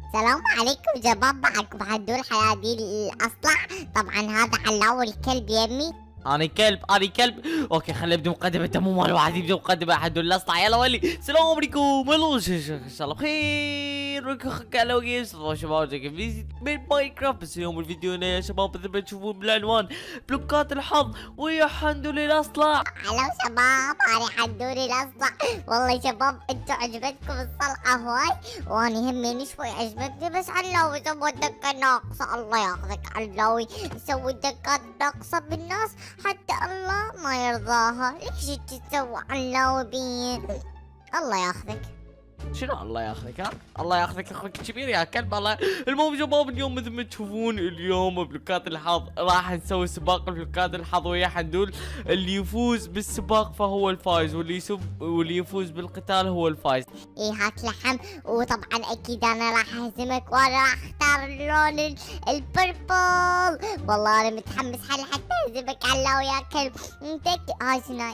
السلام عليكم شباب، معكم حدول حيادي الأصلع. طبعا هذا علاوي الكلب يمي. انا كلب. اوكي خلينا نبدا مقدمه. انت مو مال واحد يبدا مقدمه احد ولا اصلع. يلا ولي السلام عليكم. هلو ان شاء الله بخير. هلو جيمز شباب، زي من ماينكرافت. بس اليوم الفيديو هنا يا شباب مثل ما تشوفون بالعنوان بلوكات الحظ ويا حندول الاصلع. هلو شباب، انا حندول الاصلع. والله شباب انتوا عجبتكم الصلعه هواي، وانا هميني شوي عجبتني، بس علاوي سوى دقه ناقصه. الله ياخذك علاوي، سوي دقات ناقصه بالناس حتى الله ما يرضاها. ليش تسوي علاوي بي؟ الله ياخذك. شنو الله ياخذك؟ ها الله ياخذك اخوك الكبير يا كلب. الله. المهم شباب اليوم مثل ما تشوفون اليوم بلوكات الحظ راح نسوي سباق بلوكات الحظ ويا حندول. اللي يفوز بالسباق فهو الفايز، واللي يفوز بالقتال هو الفايز. ايه هات لحم، وطبعا اكيد انا راح اهزمك وانا راح اختار اللون البربل. والله انا متحمس حتى اهزمك علاوي يا كلب. انت هاي سناي.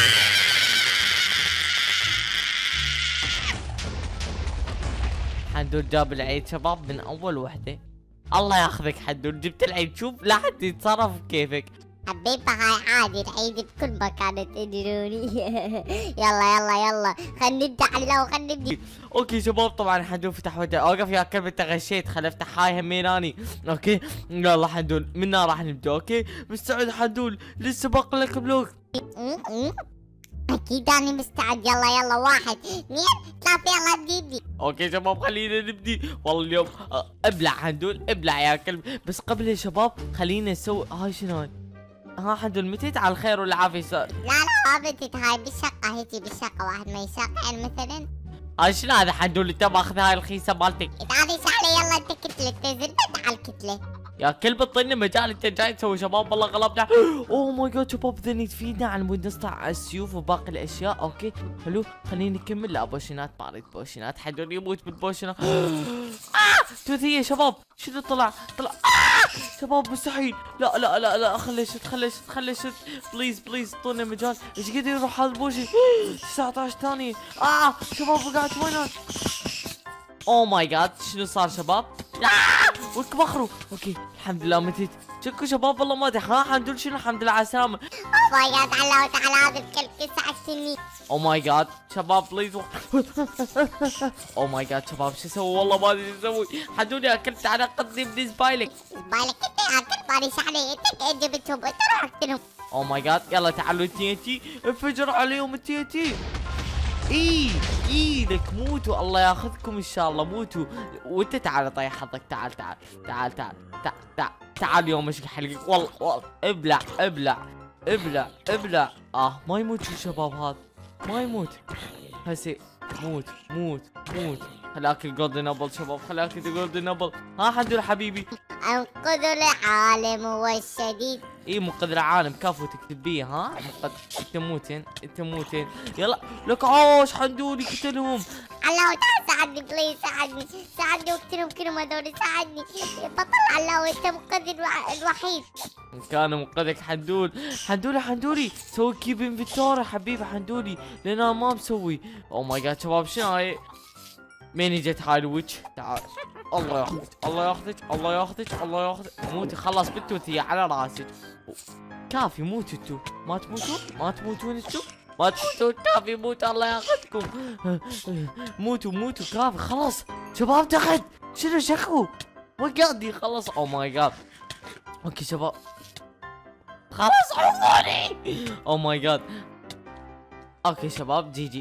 حندول جاب العيد شباب من اول وحده. الله ياخذك حندول، جبت العيد. شوف لا حد يتصرف كيفك حبيبة. هاي عادي، العيد بكل مكان تدروني. يلا خلينا نبدا علاوي، خلينا نبدا. اوكي شباب طبعا حندول فتح وجهه. اوقف يا كلب انت غشيت، خل افتح هاي هميناني. اوكي يلا حندول منا راح نبدا. اوكي مستعد حندول للسباق لك بلوك؟ اكيد انا مستعد. يلا 1 2 3 يلا نبدي. اوكي شباب خلينا نبدي. والله اليوم ابلع حندول ابلع يا كلب. بس قبل يا شباب خلينا نسوي هاي. شنو هاي؟ ها حندول متيت على الخير والعافيه لا ما بدت. هاي بالشقه، هيجي بالشقه. واحد ما يشقى يعني مثلا. هاي شنو هذا حندول؟ انت ماخذ هاي الخيسه مالتك. تعالي سهله. يلا انت كتله تنزل على الكتله. يا كلب اعطيني مجال، انت جاي تسوي شباب والله غلبنا. اوه ماي جاد شباب اذا تفيدنا عن مود نصنع السيوف وباقي الاشياء. اوكي حلو خلينا نكمل. لا بوشينات ما اريد بوشينات، حدول يموت بالبوشينات. توثيه شباب. شنو طلع شباب مستحيل. لا خلي شت بليز اعطونا مجال. ايش قد يروح هذا البوشي؟ 19 ثانية. شباب وقعت وينك؟ اوه ماي جاد شنو صار شباب؟ وك بخروا. اوكي الحمد لله متيت. شكو شباب والله ما ادري. ها حندول شنو؟ الحمد لله على السلامة. اوه ماي جاد علاوي تعال، هذا الكلب 9 سنين. اوه ماي جاد شباب بليز. اوه ماي جاد شباب شو اسوي؟ والله ما ادري شو اسوي. حندول يا كلب تعال قدني بالنسبة لك. بالك انت يا كلب، ماني شحنه. انت جبتهم، انت راح تقتلهم. اوه ماي جاد يلا تعالوا تي انفجر عليهم التي. لك موتوا. الله ياخذكم ان شاء الله موتوا. وانت تعال طيح حظك. تعال اليوم اشق حلقك. والله ابلع. ما يموت الشباب هذا، ما يموت هسي. موت. خلاك الجولدن ابل شباب، خلاك الجولدن ابل. ها حندول حبيبي. انقذ العالم هو الشديد. منقذ العالم كفو تكتب بيه. ها انت موتين. يلا لك عاش حندولي قتلهم. علاوي تعال ساعدني بليز، ساعدني واقتلهم كلهم هذول. ساعدني بطل علاوي، انت منقذ الوحيد. كان منقذك حندولي سوي كيب انفنتوري حبيبي حندولي، لان انا ما مسوي. او ماي جاد شباب شنو هاي؟ مين اجت هاي الويتش؟ تعال. الله ياخذك. موتي خلص بالتوثية على راسك. كافي موتوا انتو. ما تموتون انتو. كافي موتوا. الله ياخذكم. موتوا كافي خلاص شباب. تحت شنو شكو وقعدي خلص. او ماي جاد. اوكي شباب خلاص عموني. او ماي جاد. اوكي شباب جي.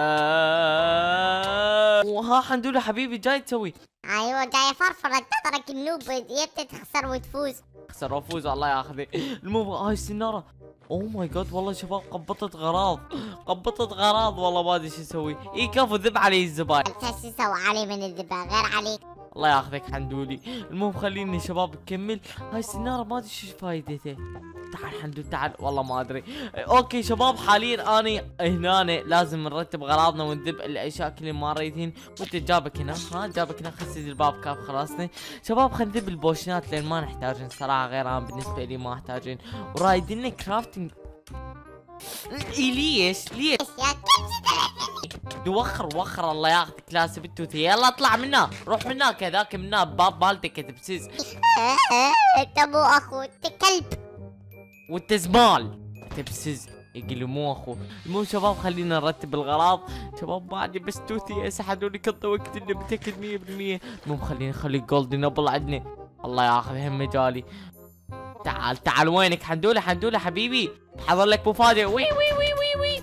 وها حندول حبيبي جاي تسوي. ايوه جاي فرفر. انتظرك النوب يبت تخسر وتفوز. الله ياخذك. المهم هاي السناره. اوه ماي جاد والله شباب قبضت غراض والله ما ادري شو اسوي. كفو ذب علي الزباين. انت شو سوى علي من الذبح غير عليك؟ الله ياخذك حندولي. المهم خليني شباب نكمل. هاي السناره ما ادري شو فايدتها. تعال حندول تعال والله ما ادري. اوكي شباب حاليا اني هنا لازم نرتب غراضنا ونذب الاشياء كل ما رايدين. وانت جابك هنا. خسد الباب كاف خلصنا شباب. خلينا نذب البوشنات لان ما نحتاجن صراحه، غير انا بالنسبه لي ما احتاجين. ورايدين كرافتنج. ليش؟ يا كلب وخر الله ياخذك لاسب التوثي. يلا اطلع منها، روح منها كذاك منها باب مالتك يا تبسيس. انت مو اخو، انت كلب. وانت زمال تبسيس. يقول مو اخو. المهم شباب خلينا نرتب الغراض. شباب ما عندي بس توثي سحبوني كل وقت اني متاكد 100%. المهم خلينا نخلي جولدن ابل عندنا. الله ياخذ هم مجالي. تعال وينك حندوله حندوله حبيبي؟ حضر لك مفاجأة. وي وي وي وي وي.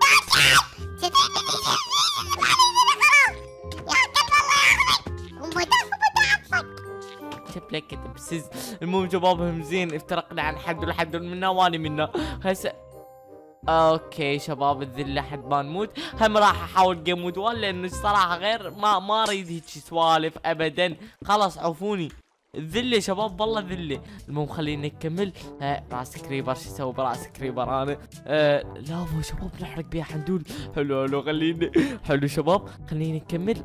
شوف لك تبسيس. المهم شباب هم زين افترقنا عن حدول منا واني منا هسه. اوكي شباب الذل لحد ما نموت. هم راح احاول جيم مود 1 لانه الصراحه غير ما اريد هيك سوالف ابدا. خلاص عوفوني. الذله شباب والله ذله. المهم خلينا نكمل. راس كريبر شو اسوي براس كريبر انا؟ لافا شباب نحرق بيها حندول. حلو خلينا. حلو شباب خلينا نكمل.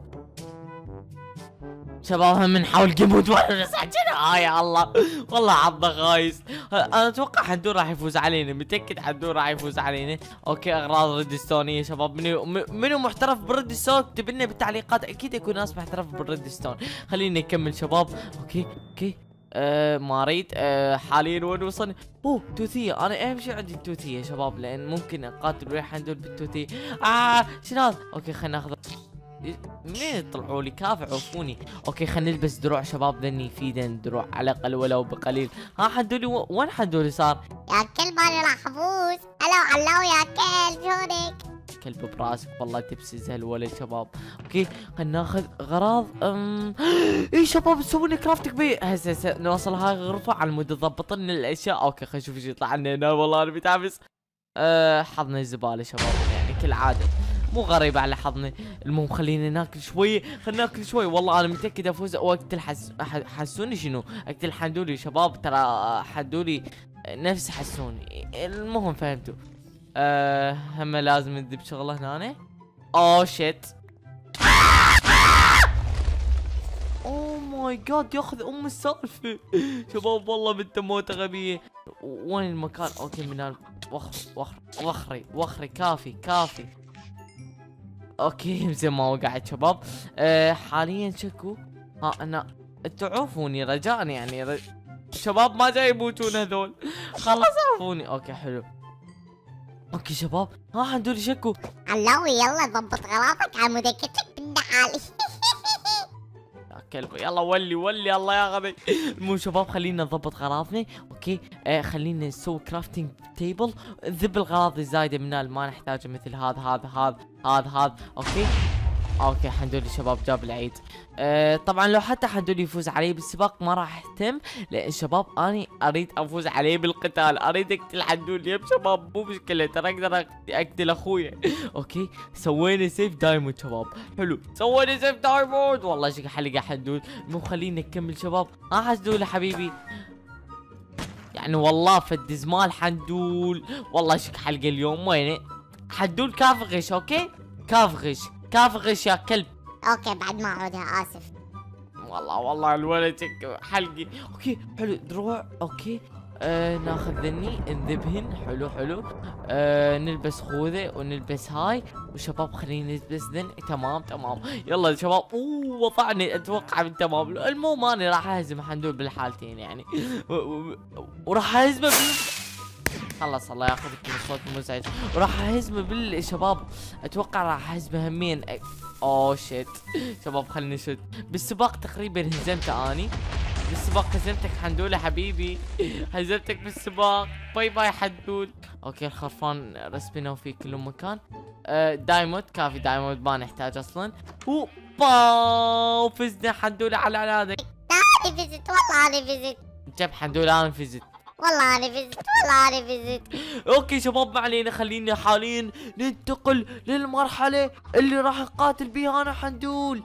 شباب هم نحاول جيمود واحد بس يا الله والله عضه خايس. انا اتوقع حندور راح يفوز علينا، متاكد حندور راح يفوز علينا. اوكي اغراض ريدستون يا شباب. منو محترف بالريدستون اكتب لنا بالتعليقات، اكيد يكون ناس محترف بالريدستون. خلينا نكمل شباب. اوكي ما اريد. حاليا وين وصلنا؟ اوه توثيه. انا اهم شيء عندي التوثيه يا شباب لان ممكن اقاتل ويا حندور بالتوثيه. شنو هذا؟ اوكي خلينا ناخذ. منين طلعوا لي كافي عوفوني. اوكي خلينا نلبس دروع شباب ذني يفيدن دروع على الاقل ولو بقليل. حدولي وين حدولي صار؟ يا كلب انا راح افوز. هلو يا كلب شلونك؟ كلب براسك والله تبسز هالولد شباب. اوكي خلينا ناخذ غراض. اي شباب نسوي لنا كرافتنج بي. هسه نوصل هاي الغرفه على مود تضبط لنا الاشياء. اوكي خلينا نشوف ايش يطلع لنا هنا. والله انا متحمس. حظنا الزباله شباب يعني كالعاده مو غريب على حظنا. المهم خلينا ناكل شوي. خلينا ناكل شوي. والله انا متاكد افوز واقتل حسوني شنو؟ اقتل حندولي شباب. ترى حندولي نفس حسوني. المهم فهمتوا. هم لازم نذب شغله هنا. اوه شيت. اوه ماي جاد ياخذ السالفه شباب والله بنت موته غبيه. وين المكان؟ اوكي من وخري كافي. اوكي زين ما وقعت شباب. حاليا شكو. انا انتوا عوفوني رجاء يعني شباب ما جاي يموتون هذول. خلاص عوفوني. اوكي حلو. اوكي شباب حندولي شكو. علاوي يلا ضبط غرافك على مذاكرتك بالنحالي. يا كلب يلا ولي الله ياخذك. المهم شباب خلينا نضبط غراضنا. اوكي خلينا نسوي كرافتنج تيبل. نذب الغراض الزايده منها اللي ما نحتاجها مثل هذا. اوكي حندولي شباب جاب العيد. طبعا لو حتى حندولي يفوز علي بالسباق ما راح اهتم لان شباب اني اريد افوز عليه بالقتال. اريد اقتل حندولي يا شباب مو مشكله ترى اقدر اقتل اخويا. اوكي سوينا سيف دايموند شباب. حلو سوينا سيف دايموند والله شكل حلقه حندول. المهم خلينا نكمل شباب. حندول حبيبي يعني والله فد زمال حندول والله شك حلقه اليوم. وينه حندول كاف غش؟ اوكي كاف غش يا كلب. اوكي بعد ما اعودها اسف. والله الولد حلقي. اوكي حلو دروع. اوكي ناخذ ذني نذبهن. حلو نلبس خوذه ونلبس هاي. وشباب خلينا نلبس ذن. تمام يلا شباب. وضعني اتوقع من تمام. المهم انا راح اهزم حندول بالحالتين يعني وراح اهزمه خلص الله ياخذك من الصوت المزعج. وراح اهزمه بالشباب اتوقع راح اهزمه همين. اوه شيت شباب خلينا نشد. بالسباق تقريبا هزمته اني. بالسباق هزمتك حندول حبيبي. هزمتك بالسباق. باي حندول. اوكي الخرفان رسبنا في كل مكان. دايموند كافي. دايموند ما نحتاج اصلا. فزنا حندول على عنادك. انا فزت والله انا فزت. جاب حندول انا فزت. والله انا فزت. اوكي شباب ما علينا. خلينا حاليا ننتقل للمرحلة اللي راح نقاتل بيها انا حندول.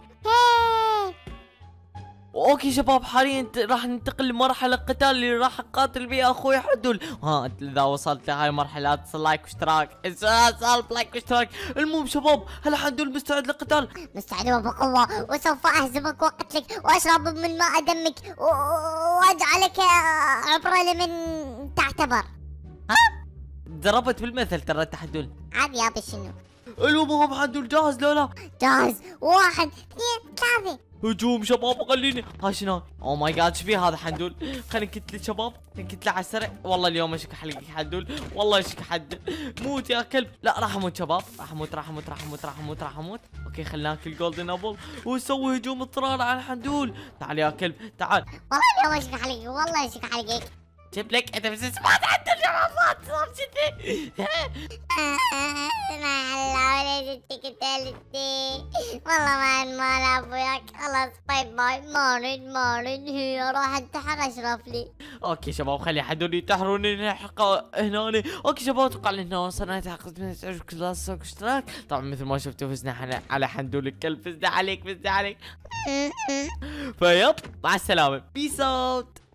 اوكي شباب حاليا راح ننتقل لمرحلة القتال اللي راح اقاتل بيها اخوي حندول. انت اذا وصلت لهاي المرحلة تصل لايك واشتراك. سالب لايك واشتراك. المهم شباب هل حندول مستعد للقتال؟ مستعد وبقوة وسوف اهزمك واقتلك واشرب من ماء دمك واجعلك عبرة لمن تعتبر. ضربت بالمثل ترى حندول. عادي يابا شنو. المهم حندول جاهز لا لا؟ جاهز، 1 2 3. هجوم شباب خليني. ها شنو؟ اوه ماي جاد، ايش في هذا حندول؟ خلينا نكتله شباب، نكتله على السريع. والله اليوم اشك حلقك حندول، والله اشك حد. موت يا كلب. لا راح اموت شباب، راح اموت راح اموت راح اموت راح اموت راح اموت. اوكي خلينا ناكل جولدن ابل ونسوي هجوم اضطراري على الحندول. تعال يا كلب تعال. والله اليوم اشك حلقك، والله اشك حلقك. جيب لك انت بس سمعت حندول شباب، صار شتي. ما ليش انت قتلتني؟ والله ما ابوياك، خلاص باي باي. ما اريد هي راح انتحر اشرف لي. اوكي شباب خلي حدول ينتحروني نلحق هنا. اوكي شباب اتوقع ان هنا وصلنا تحقق من كلاس اشتراك. طبعا مثل ما شفتوا فزنا على حندول الكلب. فزنا عليك فزنا عليك. فيب مع السلامه، بيس اوت.